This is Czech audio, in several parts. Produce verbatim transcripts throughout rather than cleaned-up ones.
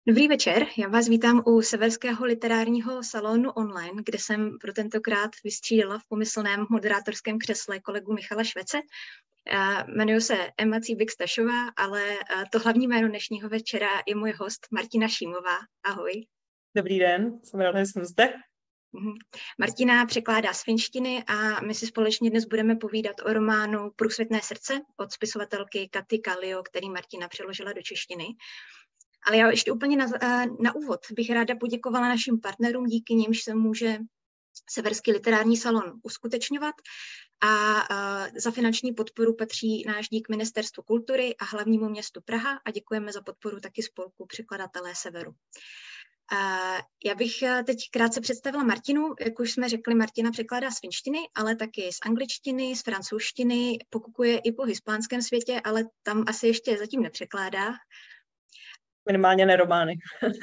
Dobrý večer, já vás vítám u Severského literárního salonu online, kde jsem pro tentokrát vystřídala v pomyslném moderátorském křesle kolegu Michala Švece. Jmenuji se Emma Cíbik-Stašová, ale to hlavní jméno dnešního večera je můj host Martina Šímová. Ahoj. Dobrý den, jsem ráda, že jsem zde. Martina překládá z finštiny a my si společně dnes budeme povídat o románu Průsvitné srdce od spisovatelky Katy Kallio, který Martina přeložila do češtiny. Ale já ještě úplně na, na úvod bych ráda poděkovala našim partnerům, díky nimž se může Severský literární salon uskutečňovat. A, a za finanční podporu patří náš dík Ministerstvu kultury a hlavnímu městu Praha a děkujeme za podporu taky spolku Překladatelé Severu. A já bych teď krátce představila Martinu. Jak už jsme řekli, Martina překládá z finštiny, ale taky z angličtiny, z francouzštiny, pokukuje i po hispánském světě, ale tam asi ještě zatím nepřekládá. Minimálně ne romány.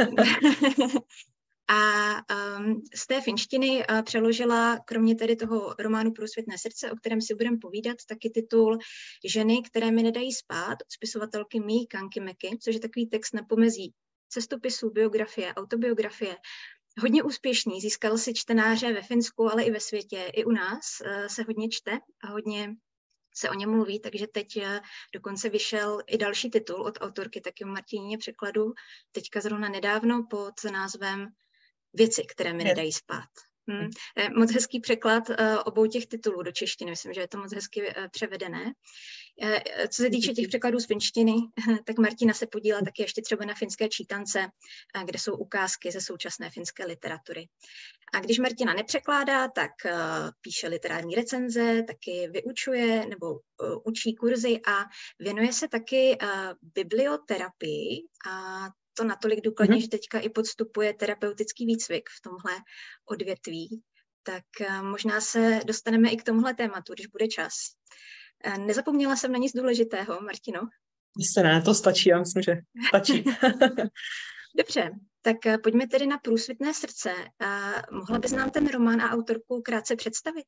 A um, z té finštiny uh, přeložila, kromě tedy toho románu Průsvitné srdce, o kterém si budeme povídat, taky titul Ženy, které mi nedají spát, od spisovatelky Mii Kankimeky, což je takový text na pomezí cestopisů, biografie, autobiografie. Hodně úspěšný, získal si čtenáře ve Finsku, ale i ve světě. I u nás uh, se hodně čte a hodně se o něm mluví, takže teď dokonce vyšel i další titul od autorky, taky v Martině překladu, teďka zrovna nedávno pod názvem Věci, které mi nedají spát. Hmm. Moc hezký překlad obou těch titulů do češtiny, myslím, že je to moc hezky převedené. Co se týče těch překladů z finštiny, tak Martina se podílá taky ještě třeba na finské čítance, kde jsou ukázky ze současné finské literatury. A když Martina nepřekládá, tak píše literární recenze, taky vyučuje nebo učí kurzy a věnuje se taky biblioterapii a to natolik důkladně, mm-hmm. že teďka i podstupuje terapeutický výcvik v tomhle odvětví. Tak možná se dostaneme i k tomuhle tématu, když bude čas. Nezapomněla jsem na nic důležitého, Martino? Jistě ne, to stačí, já myslím, že stačí. Dobře, tak pojďme tedy na Průsvitné srdce. Mohla bys nám ten román a autorku krátce představit?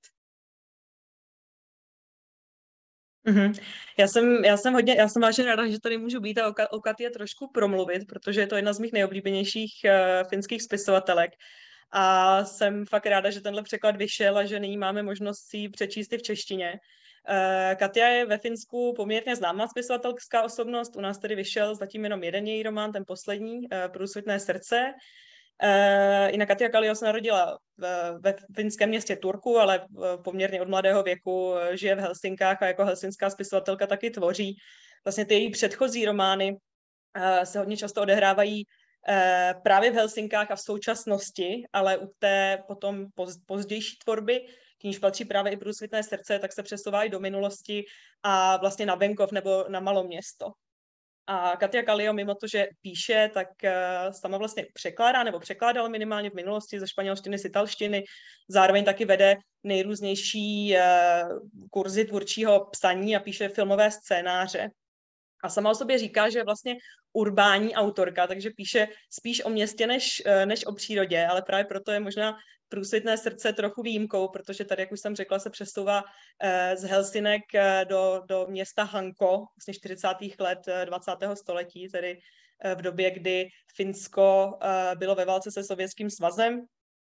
Mm-hmm. Já jsem, já jsem hodně, já jsem vážně ráda, že tady můžu být a o Katě trošku promluvit, protože je to jedna z mých nejoblíbenějších uh, finských spisovatelek. A jsem fakt ráda, že tenhle překlad vyšel a že nyní máme možnost si přečíst i v češtině. Uh, Katia je ve Finsku poměrně známá spisovatelská osobnost, u nás tedy vyšel zatím jenom jeden její román, ten poslední, uh, Průsvitné srdce. Uh, jinak Katia Kallio se narodila v, ve finském městě Turku, ale poměrně od mladého věku žije v Helsinkách a jako helsinská spisovatelka taky tvoří. Vlastně ty její předchozí romány uh, se hodně často odehrávají uh, právě v Helsinkách a v současnosti, ale u té potom poz, pozdější tvorby, k níž patří právě i Průsvitné srdce, tak se přesouvá i do minulosti a vlastně na venkov nebo na maloměsto. A Katia Kallio, mimo to, že píše, tak uh, sama vlastně překládá nebo překládala minimálně v minulosti ze španělštiny z italštiny. Zároveň taky vede nejrůznější uh, kurzy tvůrčího psaní a píše filmové scénáře. A sama o sobě říká, že je vlastně urbání autorka, takže píše spíš o městě než, než o přírodě, ale právě proto je možná Průsvitné srdce trochu výjimkou, protože tady, jak už jsem řekla, se přesouvá z Helsinek do, do města Hanko, vlastně čtyřicátých let dvacátého století, tedy v době, kdy Finsko bylo ve válce se Sovětským svazem.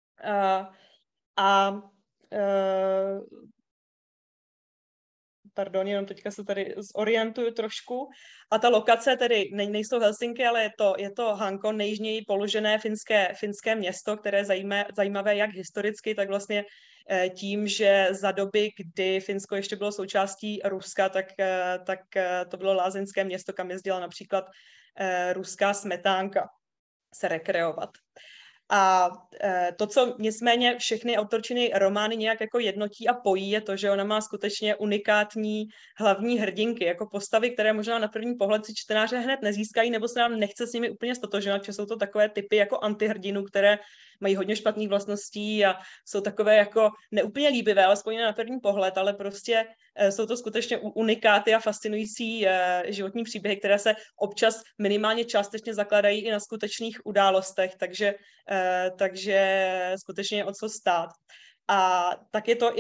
A Pardon, jenom teďka se tady zorientuju trošku. A ta lokace tedy ne, nejsou Helsinky, ale je to, je to Hanko, nejjižněji položené finské, finské město, které je zajímavé, zajímavé jak historicky, tak vlastně tím, že za doby, kdy Finsko ještě bylo součástí Ruska, tak, tak to bylo lázeňské město, kam jezdila například ruská smetánka se rekreovat. A to, co nicméně všechny autorčiny romány nějak jako jednotí a pojí, je to, že ona má skutečně unikátní hlavní hrdinky, jako postavy, které možná na první pohled si čtenáře hned nezískají, nebo se nám nechce s nimi úplně stotožňovat, že jsou to takové typy jako antihrdinů, které mají hodně špatných vlastností a jsou takové jako neúplně líbivé, alespoň na první pohled, ale prostě jsou to skutečně unikáty a fascinující životní příběhy, které se občas minimálně částečně zakladají i na skutečných událostech, takže, takže skutečně je o co stát. A tak je to i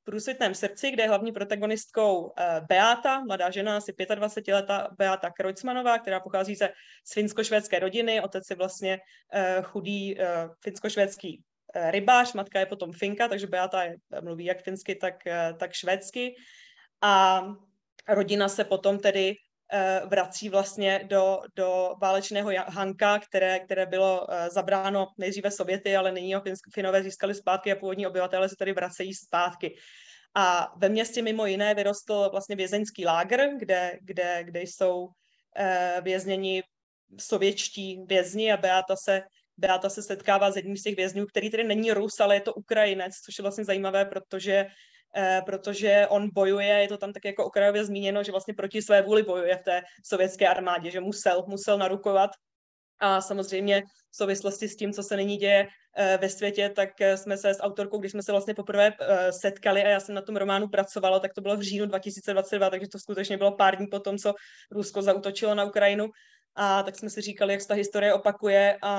Průsvitném srdci, kde je hlavní protagonistkou Beata, mladá žena, asi dvacetiletá Beata Kreutzmanová, která pochází ze z finsko-švédské rodiny. Otec je vlastně chudý finsko-švédský rybář, matka je potom Finka, takže Beata je, mluví jak finsky, tak, tak švédsky. A rodina se potom tedy vrací vlastně do, do válečného Hanka, které, které bylo zabráno nejdříve Sověty, ale nyní ho Finové získali zpátky a původní obyvatelé se tady vracejí zpátky. A ve městě mimo jiné vyrostl vlastně vězeňský lágr, kde, kde, kde jsou vězněni sovětští vězni a Beata se, Beata se setkává s jedním z těch vězňů, který tedy není Rus, ale je to Ukrajinec, což je vlastně zajímavé, protože protože on bojuje, je to tam tak jako okrajově zmíněno, že vlastně proti své vůli bojuje v té sovětské armádě, že musel, musel narukovat. A samozřejmě v souvislosti s tím, co se nyní děje ve světě, tak jsme se s autorkou, když jsme se vlastně poprvé setkali a já jsem na tom románu pracovala, tak to bylo v říjnu dva tisíce dvacet dva, takže to skutečně bylo pár dní po tom, co Rusko zaútočilo na Ukrajinu. A tak jsme si říkali, jak se ta historie opakuje a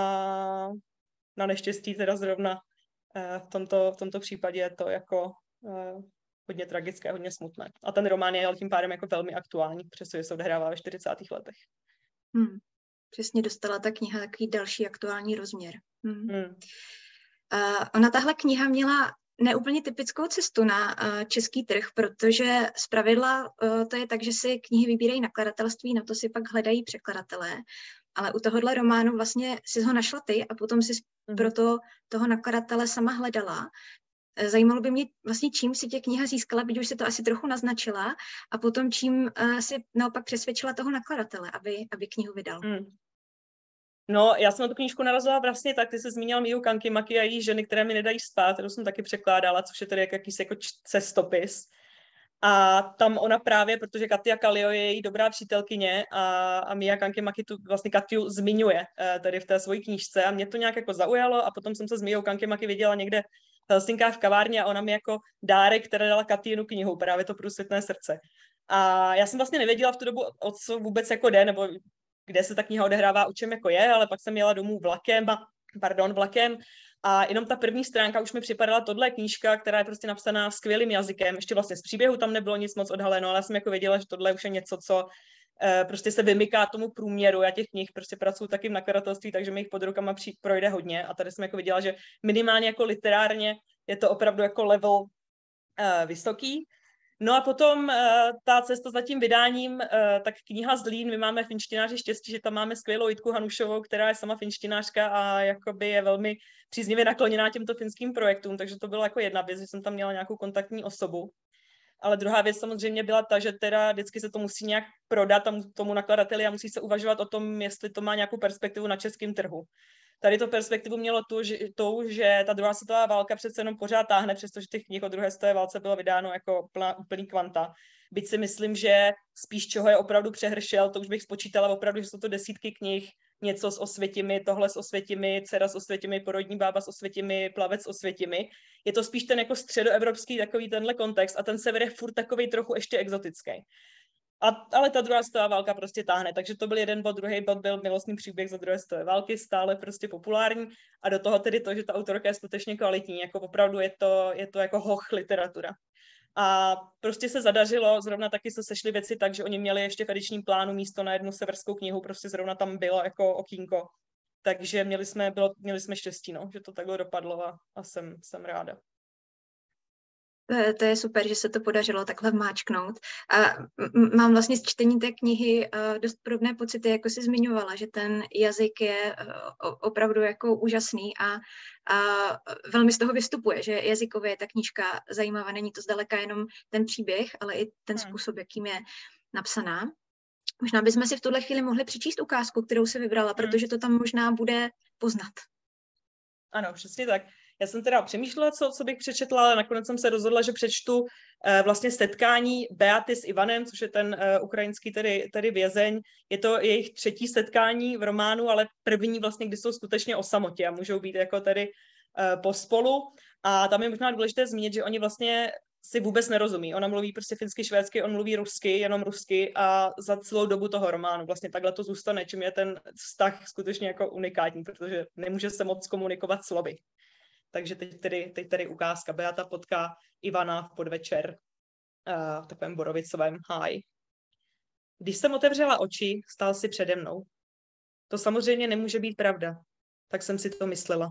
na neštěstí teda zrovna v tomto, v tomto případě je to jako hodně tragické, hodně smutné. A ten román je tím pádem jako velmi aktuální, přestože se odehrává ve čtyřicátých letech. Hmm. Přesně dostala ta kniha takový další aktuální rozměr. Hmm. Hmm. Uh, ona tahle kniha měla neúplně typickou cestu na uh, český trh, protože zpravidla uh, to je tak, že si knihy vybírají nakladatelství, na to si pak hledají překladatelé. Ale u tohohle románu vlastně si ho našla ty a potom si hmm. proto toho nakladatele sama hledala. Zajímalo by mě vlastně, čím si tě kniha získala, byť už si to asi trochu naznačila, a potom čím uh, si naopak přesvědčila toho nakladatele, aby, aby knihu vydal. Hmm. No, já jsem na tu knížku narazila vlastně tak, ty jsi zmínila Miu Kankimaki a její ženy, které mi nedají spát, kterou jsem taky překládala, což je tedy jak jakýsi jako cestopis. A tam ona právě, protože Katia Kallio je její dobrá přítelkyně a, a Mia Kankimaki tu vlastně Katiu zmiňuje uh, tady v té svojí knížce a mě to nějak jako zaujalo a potom jsem se s Miou Kankimaki viděla někde v Helsinkách v kavárně a ona mi jako dárek, které dala Katínu knihu, právě to Průsvitné srdce. A já jsem vlastně nevěděla v tu dobu, o co vůbec jako jde, nebo kde se ta kniha odehrává, o čem jako je, ale pak jsem jela domů vlakem, pardon, vlakem a jenom ta první stránka už mi připadala tohle knížka, která je prostě napsaná skvělým jazykem, ještě vlastně z příběhu tam nebylo nic moc odhaleno, ale já jsem jako věděla, že tohle už je něco, co uh, prostě se vymyká tomu průměru. Já těch knih prostě pracuji taky v nakladatelství, takže mi jich pod rukama při, projde hodně a tady jsem jako viděla, že minimálně jako literárně je to opravdu jako level uh, vysoký. No a potom uh, ta cesta za tím vydáním, uh, tak kniha Zlín, my máme finštináři štěstí, že tam máme skvělou Jitku Hanušovou, která je sama finštinářka a jakoby je velmi příznivě nakloněná těmto finským projektům, takže to byla jako jedna věc, že jsem tam měla nějakou kontaktní osobu. Ale druhá věc samozřejmě byla ta, že teda vždycky se to musí nějak prodat tomu nakladateli a musí se uvažovat o tom, jestli to má nějakou perspektivu na českém trhu. Tady to perspektivu mělo tu, že, to, že ta druhá světová válka přece jenom pořád táhne, přestože těch knih o druhé světové válce bylo vydáno jako plná, úplný kvanta. Byť si myslím, že spíš čeho je opravdu přehršel, to už bych spočítala opravdu, že jsou to desítky knih, něco s Osvětimi, tohle s Osvětimi, dcera s Osvětimi, porodní bába s Osvětimi, plavec s Osvětimi. Je to spíš ten jako středoevropský takový tenhle kontext a ten sever je furt takový trochu ještě exotický. A, ale ta druhá světová válka prostě táhne, takže to byl jeden bod, druhý bod byl milostný příběh za druhé světové války, stále prostě populární a do toho tedy to, že ta autorka je skutečně kvalitní, jako opravdu je to, je to jako hoch literatura. A prostě se zadařilo, zrovna taky se sešly věci tak, že oni měli ještě v edičním plánu místo na jednu severskou knihu, prostě zrovna tam bylo jako okýnko. Takže měli jsme, bylo, měli jsme štěstí, no, že to takhle dopadlo a, a jsem, jsem ráda. To je super, že se to podařilo takhle vmáčknout. A mám vlastně z čtení té knihy dost podobné pocity, jako jsi zmiňovala, že ten jazyk je opravdu jako úžasný a, a velmi z toho vystupuje, že jazykově je ta knížka zajímavá. Není to zdaleka jenom ten příběh, ale i ten způsob, jakým je napsaná. Možná bychom si v tuhle chvíli mohli přečíst ukázku, kterou si vybrala, protože to tam možná bude poznat. Ano, přesně tak. Já jsem teda přemýšlela, co, co bych přečetla, ale nakonec jsem se rozhodla, že přečtu uh, vlastně setkání Beaty s Ivanem, což je ten uh, ukrajinský tedy, tedy vězeň. Je to jejich třetí setkání v románu, ale první vlastně, kdy jsou skutečně o samotě a můžou být jako tedy uh, pospolu. A tam je možná důležité zmínit, že oni vlastně si vůbec nerozumí. Ona mluví prostě finsky, švédsky, on mluví rusky, jenom rusky a za celou dobu toho románu vlastně takhle to zůstane, čím je ten vztah skutečně jako unikátní, protože nemůže se moc komunikovat slovy. Takže teď tedy, teď tedy ukázka. Beata potká Ivana v podvečer uh, v takovém borovicovém háji. Když jsem otevřela oči, stál si přede mnou. To samozřejmě nemůže být pravda. Tak jsem si to myslela.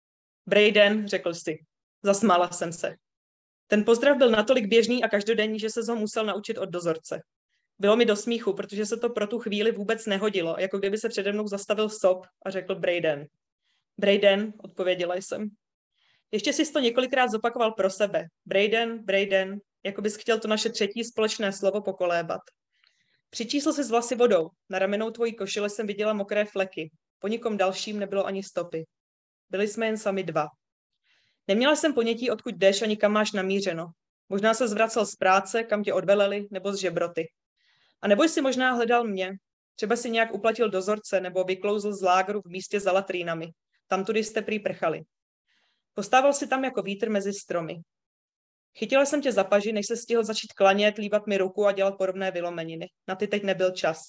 Brayden, řekl si. Zasmála jsem se. Ten pozdrav byl natolik běžný a každodenní, že se ho musel naučit od dozorce. Bylo mi do smíchu, protože se to pro tu chvíli vůbec nehodilo, jako kdyby se přede mnou zastavil sob a řekl Brayden. Brayden, odpověděla jsem. Ještě jsi to několikrát zopakoval pro sebe. Brayden, Brayden, jako bys chtěl to naše třetí společné slovo pokolébat. Přičísl si z vlasy vodou. Na ramenou tvojí košile jsem viděla mokré fleky. Po nikom dalším nebylo ani stopy. Byli jsme jen sami dva. Neměla jsem ponětí, odkud jdeš ani kam máš namířeno. Možná se zvracel z práce, kam tě odveleli, nebo z žebroty. A nebo jsi možná hledal mě. Třeba si nějak uplatil dozorce, nebo vyklouzl z lágru v místě za latrínami. Tamtudy jste prý prchali. Postával si tam jako vítr mezi stromy. Chytila jsem tě za paži, než se stihl začít klanět, líbat mi ruku a dělat podobné vylomeniny. Na ty teď nebyl čas.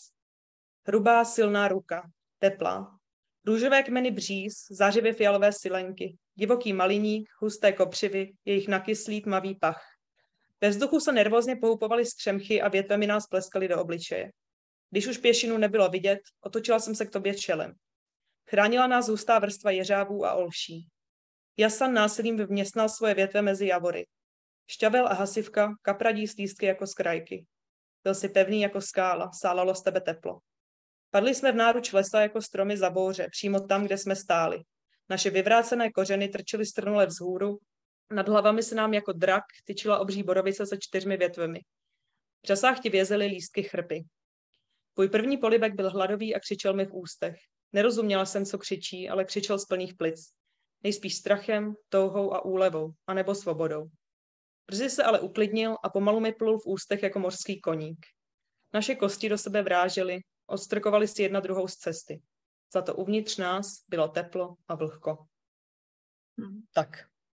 Hrubá, silná ruka. Teplá. Růžové kmeny bříz, zářivě fialové silenky. Divoký maliník, husté kopřivy, jejich nakyslý tmavý pach. Ve vzduchu se nervózně pohupovaly skřemchy a větvemi nás pleskaly do obličeje. Když už pěšinu nebylo vidět, otočila jsem se k tobě čelem. Chránila nás hustá vrstva jeřábů a olší. Jasan násilím vměstnal svoje větve mezi javory. Šťavel a hasivka, kapradí stýstky jako z krajky. Byl si pevný jako skála, sálalo z tebe teplo. Padli jsme v náruč lesa jako stromy za bouře, přímo tam, kde jsme stáli. Naše vyvrácené kořeny trčely strnule vzhůru, nad hlavami se nám jako drak tyčila obří borovice se čtyřmi větvemi. V řasách ti vězely lístky chrpy. Tvůj první polibek byl hladový a křičel mi v ústech. Nerozuměla jsem, co křičí, ale křičel z plných plic. Nejspíš strachem, touhou a úlevou, anebo svobodou. Brzy se ale uklidnil a pomalu mi plul v ústech jako mořský koník. Naše kosti do sebe vrážely, odstrkovali si jedna druhou z cesty. Za to uvnitř nás bylo teplo a vlhko. Hmm. Tak.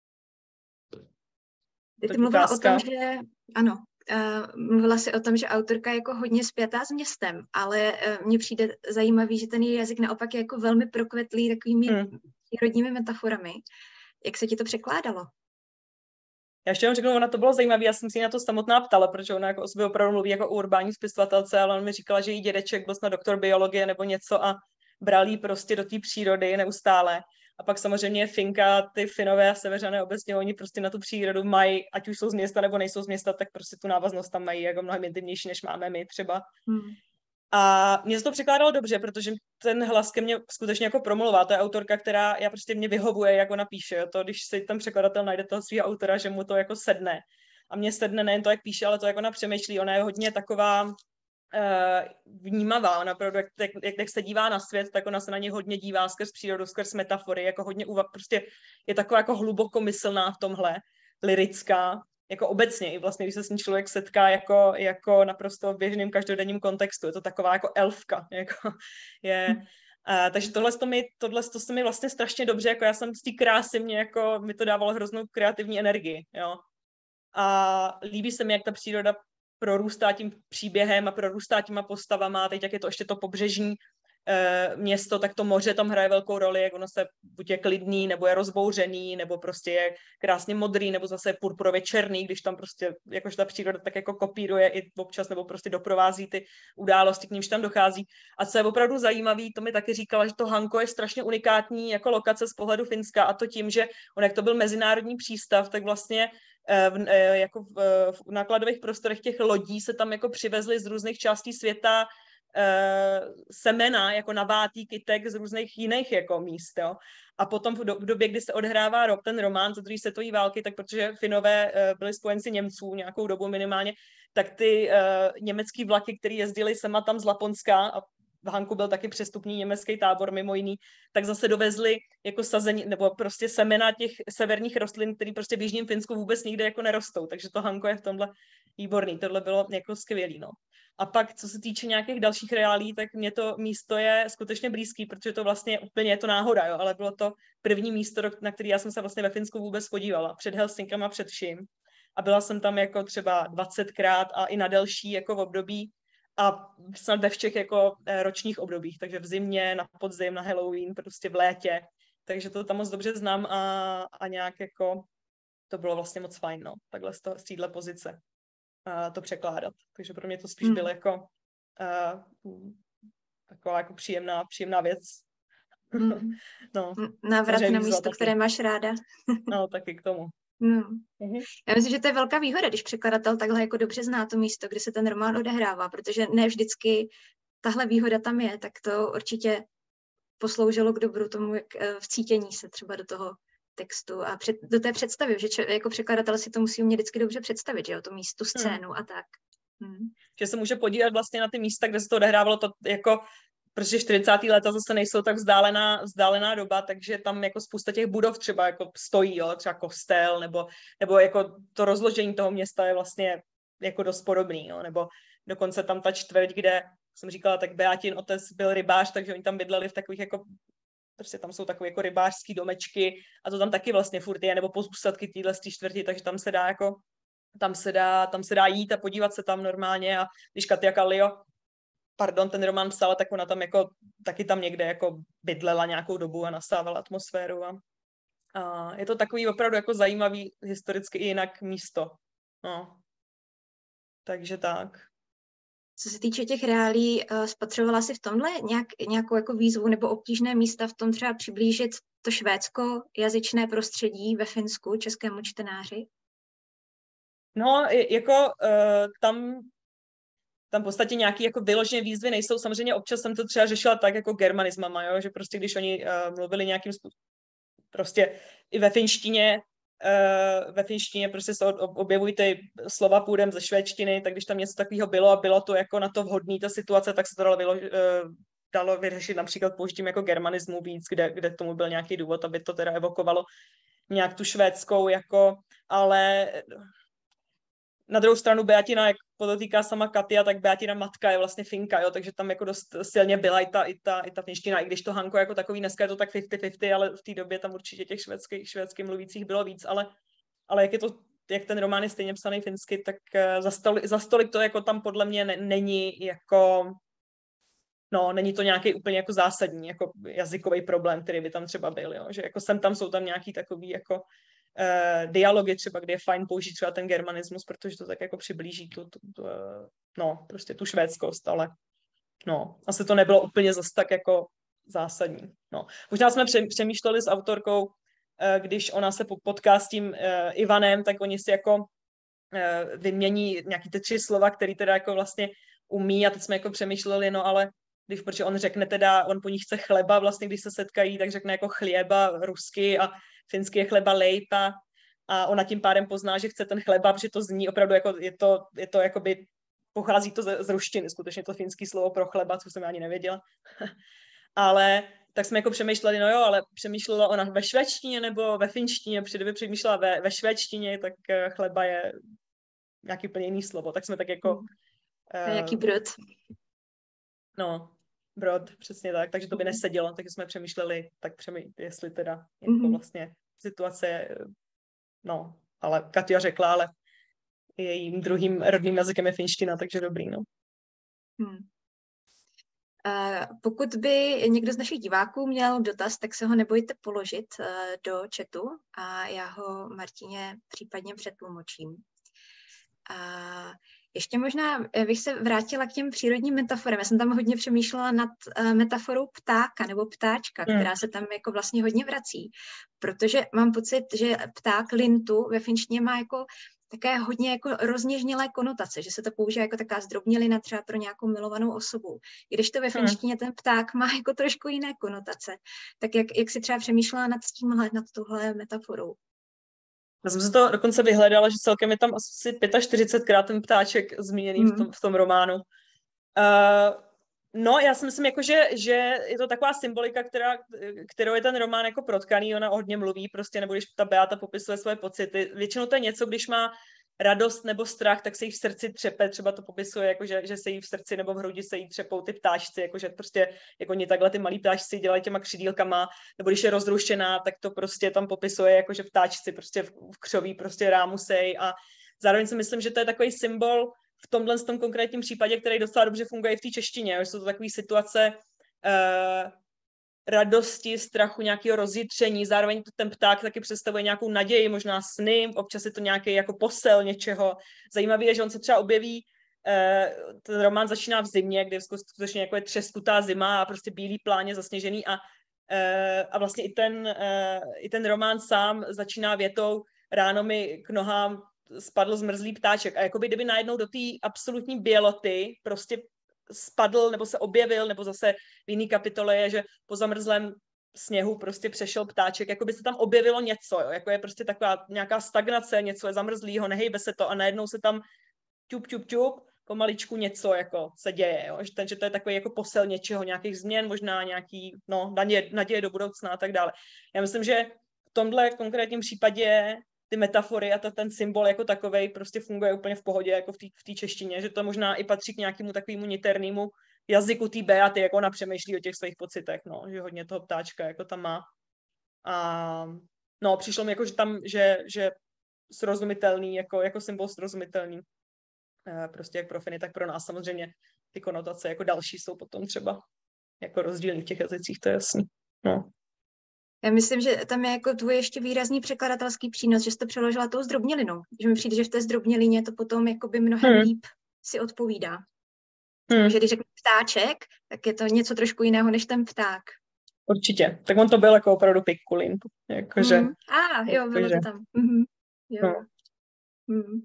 Ty jsi mluvila o tom, že ano, uh, mluvila si o tom, že autorka je jako hodně spjatá s městem, ale uh, mně přijde zajímavý, že ten její jazyk naopak je jako velmi prokvetlý takovými hmm. přírodními metaforami. Jak se ti to překládalo? Já ještě jenom řeknu, ona to bylo zajímavé, já jsem si na to samotná ptala, protože ona jako o sobě opravdu mluví jako o urbání spisovatelce, ale on mi říkala, že jí dědeček byl snad doktor biologie nebo něco a bral jí prostě do té přírody neustále. A pak samozřejmě Finka, ty Finové a Seveřané obecně, oni prostě na tu přírodu mají, ať už jsou z města nebo nejsou z města, tak prostě tu návaznost tam mají jako mnohem intimnější, než máme my třeba. Hmm. A mě se to překládalo dobře, protože ten hlas ke mně skutečně jako promluvá. To je autorka, která já prostě mě vyhovuje, jak ona píše. Jo. To, když si ten překladatel najde toho svého autora, že mu to jako sedne. A mně sedne nejen to, jak píše, ale to, jak ona přemýšlí. Ona je hodně taková uh, vnímavá. Ona opravdu, jak, jak, jak se dívá na svět, tak ona se na ně hodně dívá skrz přírodu, skrz metafory. Jako hodně uva- prostě je taková jako hlubokomyslná v tomhle, lirická. Jako obecně, i vlastně, když se s ní člověk setká jako, jako naprosto v běžným každodenním kontextu. Je to taková jako elfka. Jako je, hmm. uh, takže tohle, to mi, tohle to se mi vlastně strašně dobře, jako já jsem z té krásy, mě jako, mi to dávalo hroznou kreativní energii. Jo. A líbí se mi, jak ta příroda prorůstá tím příběhem a prorůstá těma postavama. Teď, jak je to ještě to pobřežní město, tak to moře tam hraje velkou roli, jak ono se buď je klidný, nebo je rozbouřený, nebo prostě je krásně modrý, nebo zase je purpurově černý, když tam prostě, jakož ta příroda tak jako kopíruje i občas, nebo prostě doprovází ty události, k nímž tam dochází. A co je opravdu zajímavý, to mi taky říkala, že to Hanko je strašně unikátní jako lokace z pohledu Finska, a to tím, že on, jak to byl mezinárodní přístav, tak vlastně v, jako v, v nákladových prostorech těch lodí se tam jako přivezly z různých částí světa Uh, semena jako navátý kytek z různých jiných jako míst, jo. A potom v, do, v době, kdy se odhrává rok, ten román za druhé světové války, tak protože Finové uh, byli spojenci Němců nějakou dobu minimálně, tak ty uh, německý vlaky, které jezdily sema tam z Laponska, a v Hanku byl taky přestupní německý tábor mimo jiný, tak zase dovezli jako sazení, nebo prostě semena těch severních rostlin, které prostě v jižním Finsku vůbec nikde jako nerostou, takže to Hanko je v tomhle výborný, tohle bylo jako skvělý, no. A pak, co se týče nějakých dalších reálí, tak mě to místo je skutečně blízký, protože to vlastně úplně je to náhoda, jo, ale bylo to první místo, na který já jsem se vlastně ve Finsku vůbec podívala, před Helsinkama, před vším. A byla jsem tam jako třeba dvacetkrát a i na delší jako v období a snad ve všech jako ročních obdobích, takže v zimě, na podzim, na Halloween, prostě v létě. takže to tam moc dobře znám a, a nějak jako to bylo vlastně moc fajn, no, takhle z, toho, z téhle pozice uh, to překládat. Takže pro mě to spíš Hmm. bylo jako uh, taková jako příjemná, příjemná věc. Hmm. No, návrat na místo, taky. které máš ráda. No, taky k tomu. No. Uh-huh. Já myslím, že to je velká výhoda, když překladatel takhle jako dobře zná to místo, kde se ten román odehrává, protože ne vždycky tahle výhoda tam je, tak to určitě posloužilo k dobru tomu, jak vcítění se třeba do toho textu a před, do té představy, že če, jako překladatel si to musí umět vždycky dobře představit, že jo, to místo, scénu hmm. a tak. Hmm. Že se může podívat vlastně na ty místa, kde se to odehrávalo, to jako, protože čtyřicátá léta zase nejsou tak vzdálená, vzdálená doba, takže tam jako spousta těch budov třeba jako stojí, jo, třeba kostel, nebo, nebo jako to rozložení toho města je vlastně jako dost podobný, jo, nebo dokonce tam ta čtvrť, kde jsem říkala, tak Beatin otec byl rybář, takže oni tam bydleli v takových jako, prostě tam jsou takové jako rybářský domečky a to tam taky vlastně furt je, nebo pozůstatky téhle z té čtvrti, takže tam se dá jako, tam se dá, tam se dá jít a podívat se tam normálně a když Katia Kallio, pardon, ten román psala, tak ona tam jako, taky tam někde jako bydlela nějakou dobu a nasávala atmosféru a, a je to takový opravdu jako zajímavý historicky i jinak místo. No. Takže tak. Co se týče těch reálí, spatřovala si v tomhle nějak, nějakou jako výzvu nebo obtížné místa v tom třeba přiblížit to švédsko-jazyčné prostředí ve Finsku českému čtenáři? No, jako uh, tam, tam v podstatě nějaký jako vyložené výzvy nejsou. Samozřejmě občas jsem to třeba řešila tak jako germanismama, jo? Že prostě když oni uh, mluvili nějakým způsobem, prostě i ve finštině, Uh, ve finštině prostě se objevují ty slova původem ze švédštiny, tak když tam něco takového bylo a bylo to jako na to vhodný ta situace, tak se to dalo, vylo, uh, dalo vyřešit například použitím jako germanismu víc, kde, kde tomu byl nějaký důvod, aby to teda evokovalo nějak tu švédskou jako, ale na druhou stranu Beatina, jak podotýká sama Katia, tak Beatina matka je vlastně Finka, jo, takže tam jako dost silně byla i ta, i ta, i ta finština, i když to Hanko jako takový, dneska je to tak padesát na padesát, ale v té době tam určitě těch švédských, švédsky mluvících bylo víc, ale, ale jak je to, jak ten román je stejně psaný finsky, tak za stolik, za stolik to jako tam podle mě ne, není jako, no, není to nějaký úplně jako zásadní, jako jazykový problém, který by tam třeba byl, jo, že jako sem tam jsou tam nějaký takový jako Uh, dialogy třeba, kde je fajn použít třeba ten germanismus, protože to tak jako přiblíží tu, tu, tu, no, prostě tu švédskost, ale no, asi to nebylo úplně zase tak jako zásadní. No. Možná jsme přemýšleli s autorkou, uh, když ona se potká s tím uh, Ivanem, tak oni si jako uh, vymění nějaký ty tři slova, který teda jako vlastně umí a teď jsme jako přemýšleli, no ale když, protože on řekne teda, on po ní chce chleba, vlastně když se setkají, tak řekne jako chléba rusky a finsky je chleba lejpa a ona tím pádem pozná, že chce ten chleba, protože to zní opravdu jako, je to, je to jakoby, pochází to z, z ruštiny, skutečně to finský slovo pro chleba, co jsem ani nevěděla. Ale tak jsme jako přemýšleli, no jo, ale přemýšlela ona ve švédštině nebo ve finštině, protože kdyby přemýšlela ve, ve švédštině, tak chleba je nějaký úplně jiný slovo, tak jsme tak jako... To je jaký brod. No, brod, přesně tak, takže to by nesedělo, takže jsme přemýšleli, tak přemý, jestli teda jako mm-hmm. vlastně situace, no, ale Katia řekla, ale jejím druhým rodným jazykem je finština, takže dobrý, no. Hmm. Uh, pokud by někdo z našich diváků měl dotaz, tak se ho nebojte položit uh, do chatu a já ho Martině případně přetlumočím. A ještě možná bych se vrátila k těm přírodním metaforám. Já jsem tam hodně přemýšlela nad uh, metaforou ptáka nebo ptáčka, hmm. která se tam jako vlastně hodně vrací. Protože mám pocit, že pták lintu ve finštině má jako také hodně jako rozněžnělé konotace, že se to používá jako taková zdrobnělina třeba pro nějakou milovanou osobu. Když to ve finštině ten pták má jako trošku jiné konotace. Tak jak, jak si třeba přemýšlela nad tímhle, nad touhle metaforou? Já jsem se to dokonce vyhledala, že celkem je tam asi čtyřicetkrát ten ptáček zmíněný hmm. v, tom, v tom románu. Uh, no, já si myslím, jako, že, že je to taková symbolika, která, kterou je ten román jako protkaný, ona hodně mluví prostě, nebo když ta Beata popisuje své pocity. Většinou to je něco, když má radost nebo strach, tak se jí v srdci třepe, třeba to popisuje, jako že, že se jí v srdci nebo v hrudi se jí třepou ty ptáčci, jako že prostě jako oni takhle ty malí ptáčci dělají těma křidílkama, nebo když je rozrušená, tak to prostě tam popisuje, jako že ptáčci prostě v, v křoví prostě rámusej a zároveň si myslím, že to je takový symbol v tomhle v tom konkrétním případě, který docela dobře funguje i v té češtině, že jsou to takové situace, uh, radosti, strachu, nějakého rozjitření, zároveň ten pták taky představuje nějakou naději, možná sny, občas je to nějaký jako posel něčeho. Zajímavé je, že on se třeba objeví, uh, ten román začíná v zimě, kde je skutečně jako je třeskutá zima a prostě bílý pláně zasněžený a, uh, a vlastně i ten, uh, i ten román sám začíná větou ráno mi k nohám spadl zmrzlý ptáček a jakoby kdyby najednou do té absolutní běloty prostě spadl nebo se objevil, nebo zase v jiný kapitole je, že po zamrzlém sněhu prostě přešel ptáček, jako by se tam objevilo něco, jo? Jako je prostě taková nějaká stagnace, něco je zamrzlýho, nehejbe se to a najednou se tam ťup, ťup, ťup, pomaličku něco jako se děje, jo? Že, ten, že to je takový jako posel něčeho, nějakých změn, možná nějaký, no, naděje, naděje do budoucna a tak dále. Já myslím, že v tomhle konkrétním případě ty metafory a to, ten symbol jako takovej prostě funguje úplně v pohodě jako v té češtině, že to možná i patří k nějakému takovému niternému jazyku té Beaty, jako ona přemýšlí o těch svých pocitech, no, že hodně toho ptáčka jako tam má. A no, přišlo mi jako, že tam, že, že srozumitelný, jako, jako symbol srozumitelný, e, prostě jak pro Finy, tak pro nás samozřejmě ty konotace jako další jsou potom třeba jako rozdílný v těch jazycích, to je jasný, no. Já myslím, že tam je jako tvůj ještě výrazný překladatelský přínos, že jsi to přeložila tou zdrobnělinou. Že mi přijde, že v té zdrobnělině to potom jakoby mnohem hmm. líp si odpovídá. Hmm. Že když řeknu ptáček, tak je to něco trošku jiného než ten pták. Určitě. Tak on to byl jako opravdu pikulín. Jakože. Hmm. A ah, jo, bylo to tam. Mm-hmm. Jo. No. Hmm.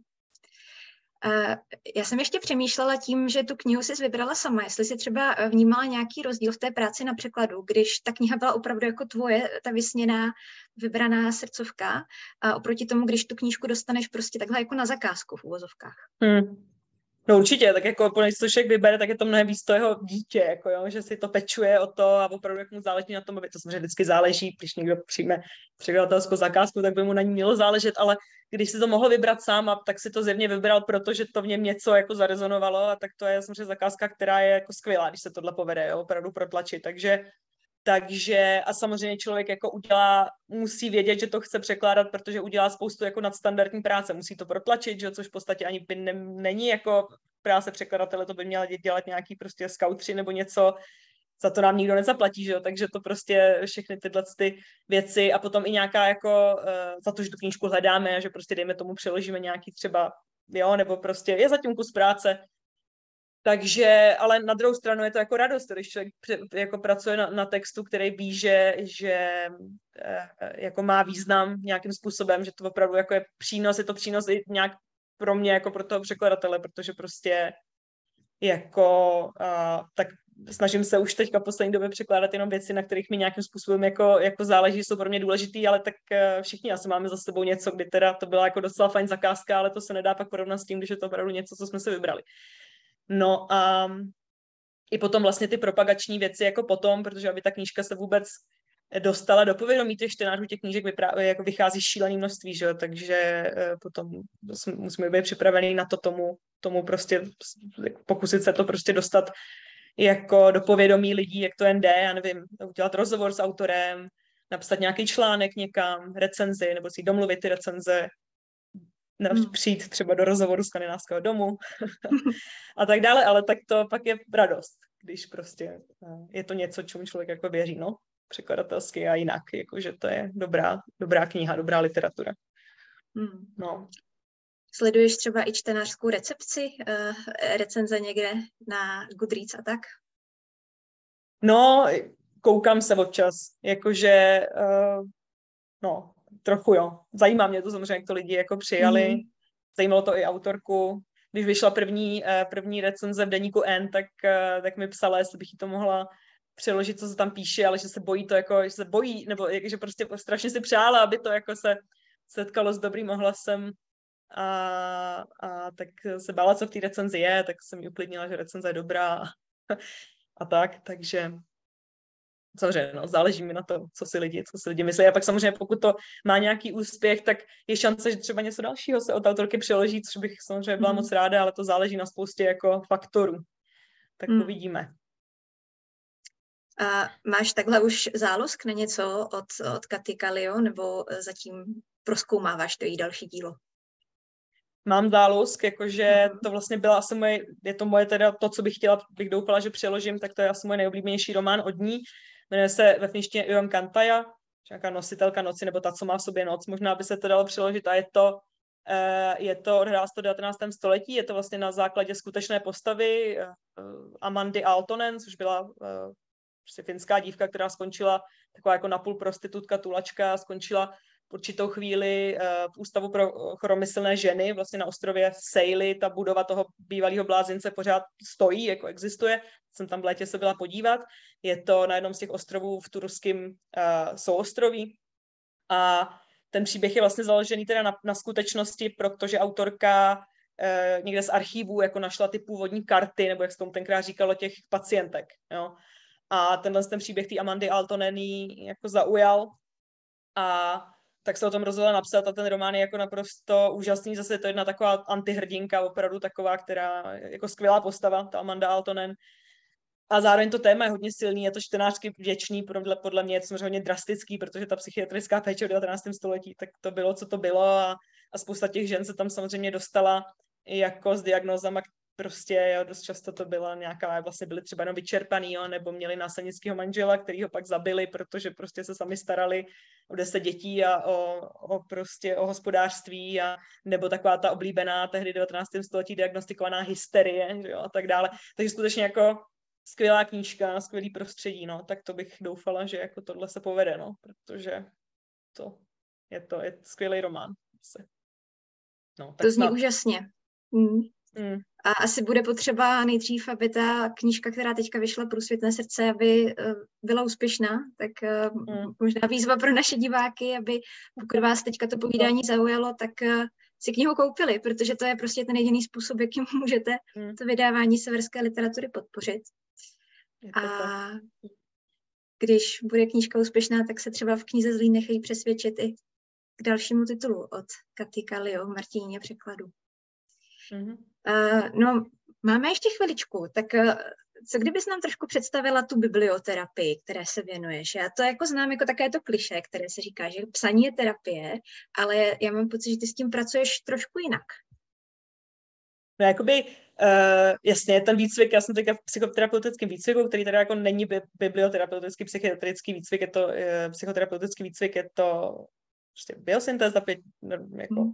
Uh, já jsem ještě přemýšlela tím, že tu knihu jsi vybrala sama, jestli jsi třeba vnímala nějaký rozdíl v té práci na překladu, když ta kniha byla opravdu jako tvoje, ta vysněná, vybraná srdcovka, a oproti tomu, když tu knížku dostaneš prostě takhle jako na zakázku v uvozovkách. Hmm. No určitě, tak jako když to člověk vybere, tak je to mnohem víc to jeho dítě, jako jo, že si to pečuje o to a opravdu jak mu záleží na tom, aby to samozřejmě vždycky záleží, když někdo přijme překladatelskou zakázku, tak by mu na ní mělo záležet, ale když si to mohl vybrat sám, a tak si to zjevně vybral, protože to v něm něco jako zarezonovalo a tak to je samozřejmě zakázka, která je jako skvělá, když se tohle povede, jo, opravdu protlačit, takže Takže a samozřejmě člověk jako udělá, musí vědět, že to chce překládat, protože udělá spoustu jako nadstandardní práce, musí to protlačit, že, což v podstatě ani ne, není jako práce překladatele, to by měla dělat nějaký prostě skautři nebo něco, za to nám nikdo nezaplatí, že jo, takže to prostě všechny tyhle ty věci a potom i nějaká jako, uh, za to, že tu knížku hledáme, že prostě dejme tomu přeložíme nějaký třeba, jo, nebo prostě je zatím kus práce. Takže, ale na druhou stranu je to jako radost, když člověk jako pracuje na, na textu, který ví, že, že e, jako má význam nějakým způsobem, že to opravdu jako je přínos, je to přínos i nějak pro mě, jako pro toho překladatele, protože prostě jako a, tak snažím se už teďka v poslední době překládat jenom věci, na kterých mi nějakým způsobem jako, jako záleží, jsou pro mě důležitý, ale tak všichni asi máme za sebou něco, kdy teda to byla jako docela fajn zakázka, ale to se nedá pak porovnat s tím, když je to opravdu něco, co jsme si vybrali. No a i potom vlastně ty propagační věci jako potom, protože aby ta knížka se vůbec dostala do povědomí těch čtenářů, těch knížek vyprávě, jako vychází šílený množství, že jo? Takže potom musíme být připravený na to tomu, tomu prostě pokusit se to prostě dostat jako do povědomí lidí, jak to jen jde, já nevím, udělat rozhovor s autorem, napsat nějaký článek někam, recenzi, nebo si domluvit ty recenze, hmm. přijít třeba do rozhovoru Skandinávského domu a tak dále, ale tak to pak je radost, když prostě je to něco, čemu člověk jako věří, no, překladatelsky a jinak, jakože to je dobrá, dobrá kniha, dobrá literatura. Hmm. No. Sleduješ třeba i čtenářskou recepci, uh, recenze někde na Goodreads a tak? No, koukám se občas, jakože, uh, no, trochu jo. Zajímá mě to samozřejmě, jak to lidi jako přijali. Mm. Zajímalo to i autorku. Když vyšla první, první recenze v deníku N, tak, tak mi psala, jestli bych jí to mohla přeložit, co se tam píše, ale že se bojí to jako, že se bojí, nebo že prostě strašně si přála, aby to jako se setkalo s dobrým ohlasem. A, a tak se bála, co v té recenzi je, tak jsem jí uklidnila, že recenze je dobrá a tak, takže samozřejmě, no, záleží mi na to, co si lidi, co si lidi myslí. A pak samozřejmě, pokud to má nějaký úspěch, tak je šance, že třeba něco dalšího se od autorky přeloží, což bych samozřejmě byla mm. moc ráda, ale to záleží na spoustě jako faktorů. Tak mm. uvidíme. A máš takhle už zálusk na něco od, od Katy Kallio, nebo zatím prozkoumáváš to její další dílo? Mám zálusk, jakože to vlastně byla asi moje, je to moje teda to, co bych chtěla, bych doufala, že přeložím, tak to je asi můj nejoblíbenější román od ní. Jmenuje se ve finštině Yön Kantaja, nějaká nositelka noci, nebo ta, co má v sobě noc, možná by se to dalo přeložit, a je to, je to odehrává se to v devatenáctém století, je to vlastně na základě skutečné postavy Amandy Aaltonen, což byla prostě finská dívka, která skončila taková jako napůl prostitutka, tulačka, skončila v určitou chvíli v Ústavu pro choromyslné ženy, vlastně na ostrově Sejly, ta budova toho bývalého blázince pořád stojí, jako existuje. Jsem tam v létě se byla podívat. Je to na jednom z těch ostrovů v turském uh, souostroví. A ten příběh je vlastně založený teda na, na skutečnosti, protože autorka uh, někde z archívů jako našla ty původní karty, nebo jak se tomu tenkrát říkalo, těch pacientek. Jo? A tenhle ten příběh té Amandy Aaltonen jako zaujal. A tak se o tom rozhodla napsat a ten román je jako naprosto úžasný. Zase je to jedna taková antihrdinka, opravdu taková, která jako skvělá postava, ta Amanda Aaltonen. A zároveň to téma je hodně silný, je to čtenářsky věčný, podle, podle mě je to samozřejmě hodně drastický, protože ta psychiatrická péče v devatenáctém století, tak to bylo, co to bylo, a, a spousta těch žen se tam samozřejmě dostala jako s diagnózama, prostě jo, dost často to byla nějaká, vlastně byly třeba jenom vyčerpaný, jo, nebo měli násilnického manžela, který ho pak zabili, protože prostě se sami starali o deset dětí a o, o prostě o hospodářství, a nebo taková ta oblíbená tehdy v devatenáctém století diagnostikovaná hysterie, že jo, a tak dále. Takže skutečně jako skvělá knížka, skvělý prostředí, no, tak to bych doufala, že jako tohle se povede, no, protože to je to je skvělý román. No, tak to zní snad. Úžasně. Hmm. Hmm. A asi bude potřeba nejdřív, aby ta knížka, která teďka vyšla, Průsvitné srdce, aby byla úspěšná, tak hmm. možná výzva pro naše diváky, aby pokud vás teďka to povídání zaujalo, tak si knihu koupili, protože to je prostě ten jediný způsob, jakým můžete hmm. to vydávání severské literatury podpořit. A když bude knížka úspěšná, tak se třeba v knize Zlý nechají přesvědčit i k dalšímu titulu od Katy Kallio v Martině překladu. Mm-hmm. Uh, no, máme ještě chviličku, tak uh, co kdybys nám trošku představila tu biblioterapii, které se věnuješ? Já to jako znám jako také to klišé, které se říká, že psaní je terapie, ale já mám pocit, že ty s tím pracuješ trošku jinak. No, jakoby, uh, jasně, ten výcvik, já jsem teďka v psychoterapeutickém výcviku, který teda jako není bi- biblioterapeutický psychiatrický výcvik, je to uh, psychoterapeutický výcvik, je to prostě biosyntéza, jako hmm.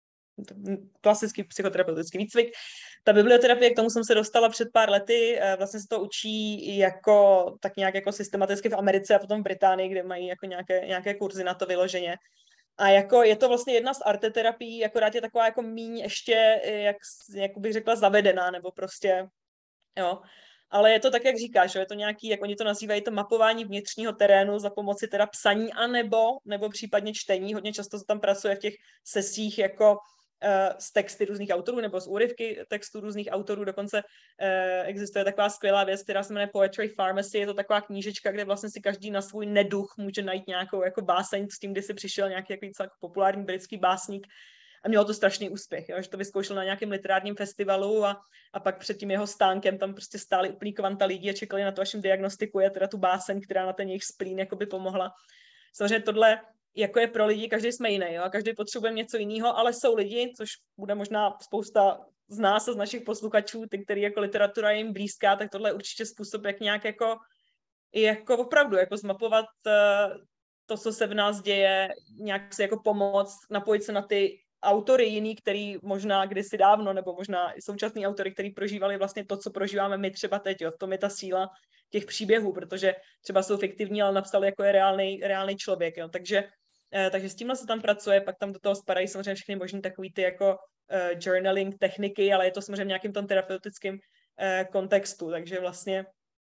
klasický psychoterapeutický výcvik. Ta biblioterapie, k tomu jsem se dostala před pár lety, vlastně se to učí jako, tak nějak jako systematicky v Americe a potom v Británii, kde mají jako nějaké, nějaké kurzy na to vyloženě. A jako je to vlastně jedna z arteterapií, akorát je taková jako míň ještě, jak, jak bych řekla, zavedená, nebo prostě, jo. Ale je to tak, jak říkáš, je to nějaký, jak oni to nazývají, to mapování vnitřního terénu za pomoci teda psaní, anebo, nebo případně čtení. Hodně často se tam pracuje v těch sesích jako z texty různých autorů nebo z úryvky textů různých autorů. Dokonce uh, existuje taková skvělá věc, která se jmenuje Poetry Pharmacy. Je to taková knížečka, kde vlastně si každý na svůj neduch může najít nějakou jako báseň, s tím, kdy si přišel nějaký jako jako populární britský básník. A mělo to strašný úspěch, jo? Že to vyzkoušel na nějakém literárním festivalu a, a pak před tím jeho stánkem tam prostě stáli úplný kvanta lidí a čekali na to, až jim diagnostikuje teda tu báseň, která na ten jejich splín jakoby pomohla. Samozřejmě tohle jako je pro lidi, každý jsme jiný, jo? A každý potřebuje něco jiného, ale jsou lidi, což bude možná spousta z nás a z našich posluchačů, ty, který jako literatura je jim blízká, tak tohle je určitě způsob, jak nějak jako, jako opravdu jako zmapovat uh, to, co se v nás děje, nějak si jako pomoct, napojit se na ty autory jiný, který možná kdysi dávno, nebo možná současný autory, který prožívali vlastně to, co prožíváme my třeba teď, jo? V tom je ta síla těch příběhů, protože třeba jsou fiktivní, ale napsali jako je reálný, reálný člověk, jo? Takže Eh, takže s tímhle se tam pracuje, pak tam do toho spadají samozřejmě všechny možný takový ty jako uh, journaling techniky, ale je to samozřejmě nějakým tom terapeutickým uh, kontextu, takže vlastně,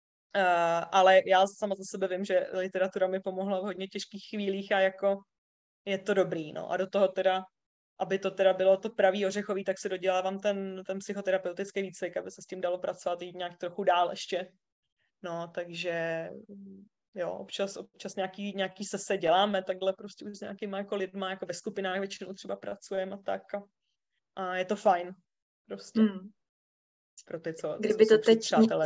uh, ale já sama za sebe vím, že literatura mi pomohla v hodně těžkých chvílích a jako je to dobrý, no a do toho teda, aby to teda bylo to pravý ořechový, tak si dodělávám ten, ten psychoterapeutický výcvik, aby se s tím dalo pracovat jít nějak trochu dál ještě, no, takže jo, občas, občas nějaký, nějaký sese děláme, takhle prostě už s nějakýma jako lidma, jako ve skupinách většinou třeba pracujeme a tak. A, a je to fajn, prostě. Hmm. Pro ty, co, kdyby co to teď, přátelé.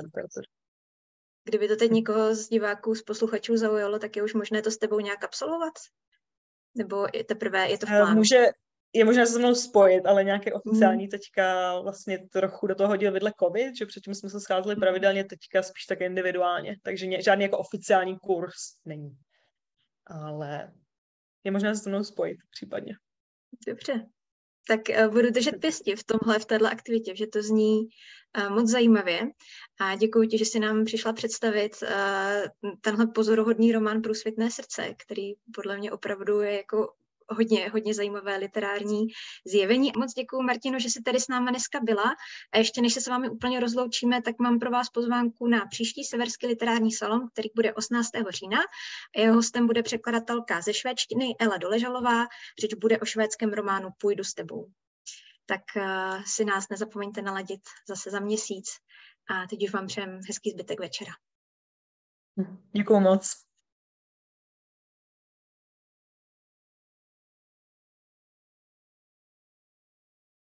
Kdyby to teď někoho z diváků, z posluchačů zaujalo, tak je už možné to s tebou nějak absolvovat? Nebo je teprve, je to v plánu? Může, je možné se se mnou spojit, ale nějaký oficiální mm. teďka vlastně trochu do toho hodil vidle covid, že předtím jsme se scházeli pravidelně, teďka spíš tak individuálně, takže ně, žádný jako oficiální kurz není. Ale je možné se se mnou spojit případně. Dobře. Tak uh, budu držet pěsti v tomhle, v této aktivitě, že to zní uh, moc zajímavě. A děkuji ti, že jsi nám přišla představit uh, tenhle pozoruhodný román Průsvitné srdce, který podle mě opravdu je jako hodně, hodně zajímavé literární zjevení. Moc děkuji, Martino, že jsi tady s náma dneska byla. A ještě než se s vámi úplně rozloučíme, tak mám pro vás pozvánku na příští Severský literární salon, který bude osmnáctého října. Jeho hostem bude překladatelka ze švédštiny Ela Doležalová. Řeč bude o švédském románu Půjdu s tebou. Tak uh, si nás nezapomeňte naladit zase za měsíc. A teď už vám přejem hezký zbytek večera. Děkuji moc.